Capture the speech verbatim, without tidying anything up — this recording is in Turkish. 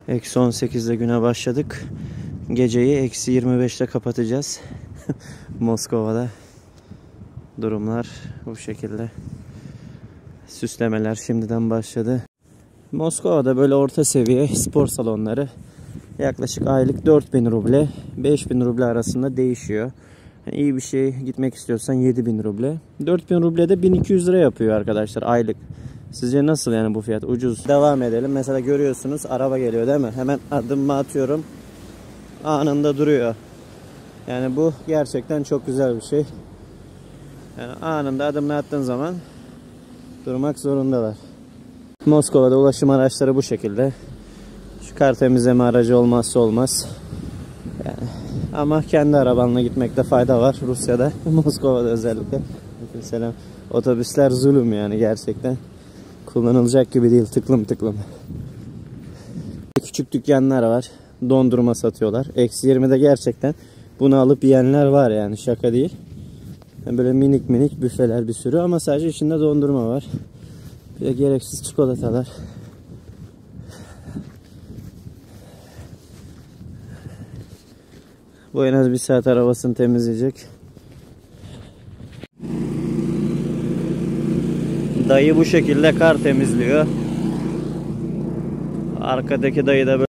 Eksi on sekizde güne başladık. Geceyi eksi yirmi beşte kapatacağız. Moskova'da durumlar bu şekilde. Süslemeler şimdiden başladı. Moskova'da böyle orta seviye spor salonları yaklaşık aylık dört bin ruble beş bin ruble arasında değişiyor. Yani iyi bir şey gitmek istiyorsan yedi bin ruble. dört bin ruble de bin iki yüz lira yapıyor arkadaşlar aylık. Sizce nasıl yani bu fiyat? Ucuz. Devam edelim. Mesela görüyorsunuz araba geliyor değil mi? Hemen adımımı atıyorum. Anında duruyor. Yani bu gerçekten çok güzel bir şey. Yani anında adımını attığın zaman durmak zorundalar. Moskova'da ulaşım araçları bu şekilde. Şu kar temizleme aracı olmazsa olmaz. Yani, ama kendi arabanla gitmekte fayda var Rusya'da. Moskova'da özellikle. Mesela otobüsler zulüm yani gerçekten. Kullanılacak gibi değil, tıklım tıklım. Küçük dükkanlar var. Dondurma satıyorlar. Eksi yirmide gerçekten bunu alıp yiyenler var yani, şaka değil. Yani böyle minik minik büfeler bir sürü ama sadece içinde dondurma var. Bir de gereksiz çikolatalar. Bu en az bir saat arabasını temizleyecek. Dayı bu şekilde kar temizliyor. Arkadaki dayı da böyle